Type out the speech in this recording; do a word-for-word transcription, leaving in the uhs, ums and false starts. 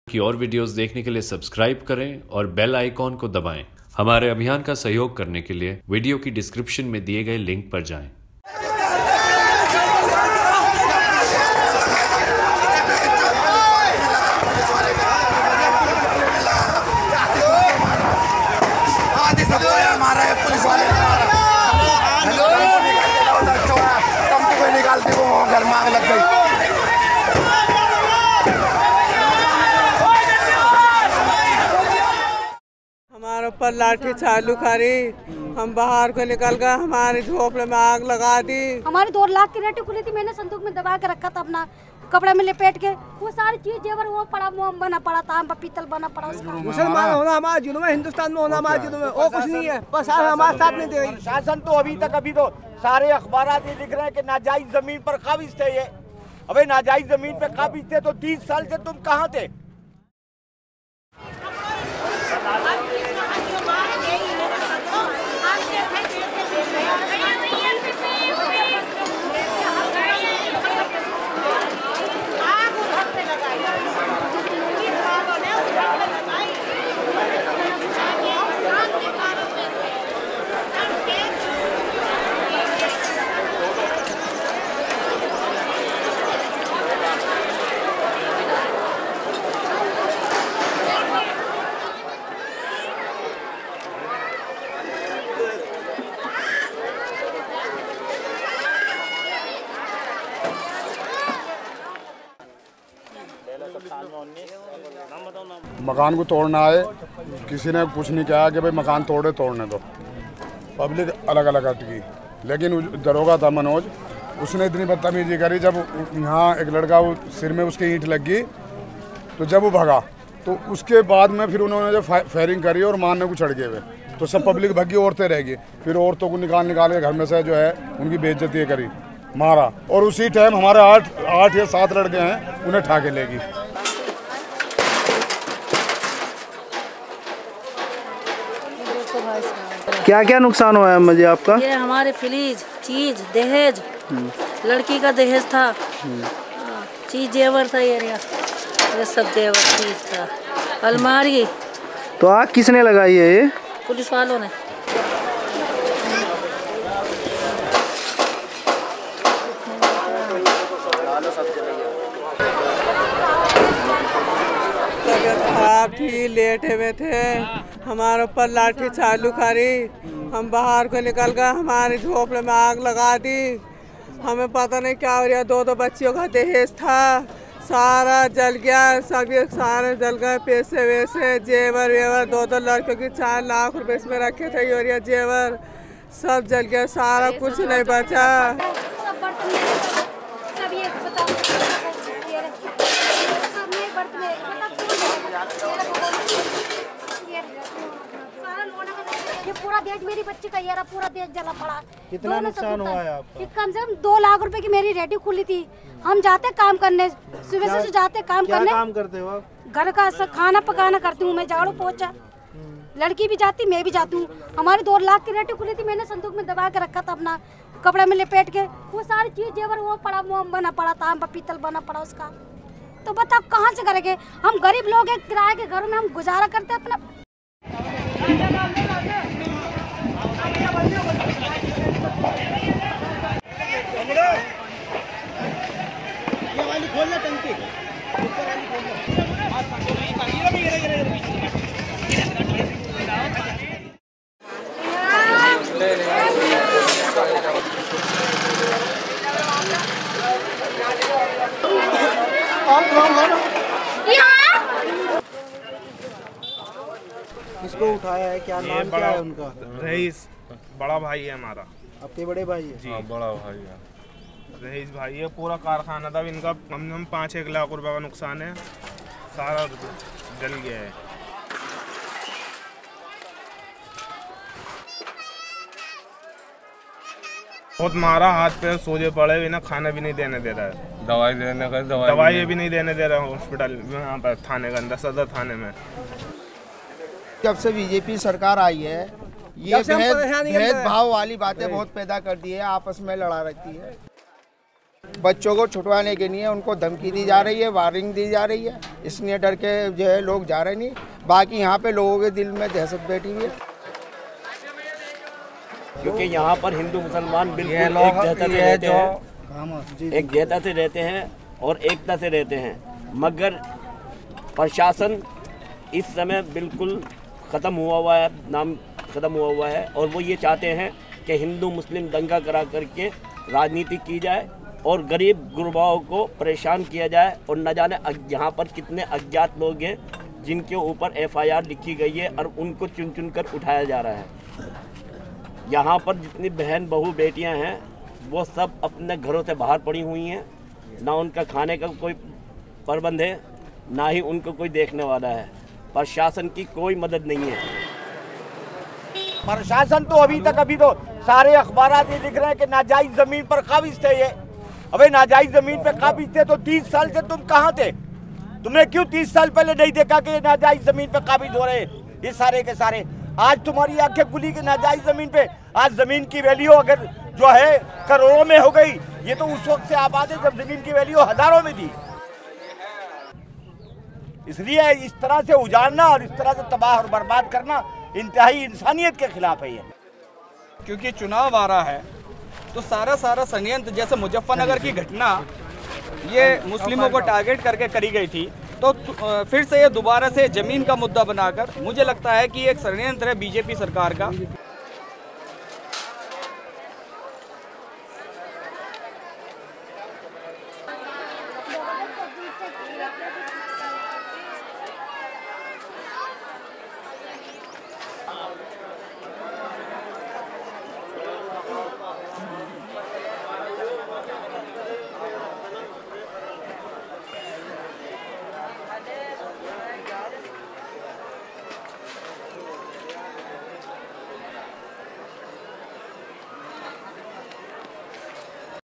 की और वीडियोस देखने के लिए सब्सक्राइब करें और बेल आइकॉन को दबाएं। हमारे अभियान का सहयोग करने के लिए वीडियो की डिस्क्रिप्शन में दिए गए लिंक पर जाएं। पुलिस वाले निकालते वो घर में आग लग गई। हमारे ऊपर लाठी चालू करी, हम बाहर को निकल गए, हमारे झोपड़े में आग लगा दी। हमारी दो लाख की रेटी खुली थी, मैंने संदूक में दबा के रखा था, अपना कपड़े में लपेट के। वो सारी चीज जेवर वो पड़ा, मोम बना पड़ा था, पीतल बना पड़ा उसका। मुसलमान होना हमारे जुल्म है, हिंदुस्तान में होना हमारे जुल्म है, और कुछ नहीं है। बस हमारे साथ नहीं दे रही शासन। तो अभी तक अभी तो सारे अखबार ये लिख रहे हैं कि नाजायज जमीन पर काबिज थे ये। अबे नाजायज जमीन पे काबिज थे तो तीस साल से तुम कहाँ थे? मकान को तोड़ना आए, किसी ने कुछ नहीं कहा कि भाई मकान तोड़े तोड़ने दो। पब्लिक अलग अलग हटकी, लेकिन दरोगा था मनोज, उसने इतनी बदतमीजी करी। जब यहाँ एक लड़का वो सिर में उसकी ईंट लगी तो जब वो भगा तो उसके बाद में फिर उन्होंने जो फायरिंग करी और मारने को चढ़ गए हुए, तो सब पब्लिक भगी, औरतें रह गई। फिर औरतों को निकाल निकाल के घर में से जो है उनकी बेइज्जती करी, मारा। और उसी टाइम हमारे आठ आठ या सात लड़के हैं, उन्हें ठाके लेगी। क्या क्या नुकसान हुआ है मुझे आपका? ये हमारे फ्रिज, चीज, दहेज, लड़की का दहेज था, चीज जेवर था, ये ये सब जेवर चीज था, अलमारी। तो आग किसने लगाई है? ये पुलिस वालों ने। तबीयत खराब थी, लेटे हुए थे, हमारे ऊपर लाठी चालू करी, हम बाहर को निकल गए, हमारे झोपड़े में आग लगा दी। हमें पता नहीं क्या हो रहा, दो दो बच्चियों का दहेज था, सारा जल गया, सभी सारे जल गए, पैसे वैसे जेवर वेवर, दो दो लड़कियों की चार लाख रुपए इसमें रखे थे, यूरिया जेवर सब जल गया, सारा कुछ नहीं बचा। ये पूरा देश मेरी बच्ची का, ये रहा पूरा देश जला पड़ा। कितना नुकसान हुआ है आपका? कम से कम दो लाख रुपए की मेरी रेडी खुली थी। हम जाते काम करने, सुबह से जाते काम क्या करने। काम करते हो आप? घर का खाना पकाना करती हूँ मैं, झाड़ू पोछा। लड़की भी जाती, मैं भी जाती हूँ। हमारी दो लाख की रेडी खुली थी, मैंने संदूक में दबा के रखा था, अपना कपड़े में लपेट के। वो सारी चीज जेवर वो पड़ा, मोम बना पड़ा था, पीतल बना पड़ा उसका। तो बताओ कहाँ से करेंगे? हम गरीब लोग हैं, किराए के घरों में हम गुजारा करते हैं अपना। किसको उठाया है? क्या नाम क्या है उनका? रईस बड़ा भाई है हमारा। आपके बड़े भाई है? जी बड़ा भाई है, रईस भाई है। पूरा कारखाना था इनका, कम से कम पाँच एक लाख रुपए का नुकसान है, सारा जल गया है। बहुत मारा, हाथ पे सोजे पड़े हुए ना, खाना भी नहीं देने दे रहा है, दवाई देने का दवाई दवाई भी नहीं देने दे रहा है हॉस्पिटल में, यहाँ पर थाने के अंदर, सदर थाने में। जब से बीजेपी सरकार आई है, ये भेदभाव वाली बातें बहुत पैदा कर दी है, आपस में लड़ा रखती है। बच्चों को छुटवाने के लिए उनको धमकी दी जा रही है, वार्निंग दी जा रही है, इसलिए डर के जो है लोग जा रहे नहीं। बाकी यहाँ पे लोगों के दिल में दहशत बैठी हुई है, क्योंकि यहाँ पर हिंदू मुसलमान बिल्कुल एक जहता से रहते हैं, एक जहता से रहते हैं और एकता से रहते हैं। मगर प्रशासन इस समय बिल्कुल ख़त्म हुआ हुआ है, नाम ख़त्म हुआ हुआ है, और वो ये चाहते हैं कि हिंदू मुस्लिम दंगा करा करके राजनीति की जाए और गरीब गुरबाओं को परेशान किया जाए। और न जाने यहाँ पर कितने अज्ञात लोग हैं जिनके ऊपर एफ आई आर लिखी गई है और उनको चुन चुन कर उठाया जा रहा है। यहाँ पर जितनी बहन बहू बेटियाँ हैं वो सब अपने घरों से बाहर पड़ी हुई हैं, ना उनका खाने का कोई प्रबंध है, ना ही उनको कोई देखने वाला है। प्रशासन की कोई मदद नहीं है। प्रशासन तो अभी तक अभी तो सारे अखबारात ये लिख रहे हैं कि नाजायज जमीन पर काबिज थे ये। अबे नाजायज जमीन पर काबिज थे तो तीस साल से तुम कहाँ थे? तुमने क्यों तीस साल पहले नहीं देखा कि ये नाजायज जमीन पर काबिज हो रहे ये सारे के सारे? आज तुम्हारी आंखें खुली कि नाजायज जमीन पे आज जमीन की वैल्यू अगर जो है करोड़ों में हो गई। ये तो उस वक्त से आबाद है जब जमीन की वैल्यू हजारों में थी। इसलिए इस तरह से उजाड़ना और इस तरह से तबाह और बर्बाद करना इंतहाई इंसानियत के खिलाफ है ये। क्योंकि चुनाव आ रहा है तो सारा सारा संयंत्र, जैसे मुजफ्फरनगर की घटना ये मुस्लिमों को टारगेट करके करी गई थी, तो फिर से ये दोबारा से जमीन का मुद्दा बनाकर मुझे लगता है कि एक षड्यंत्र है बीजेपी सरकार का।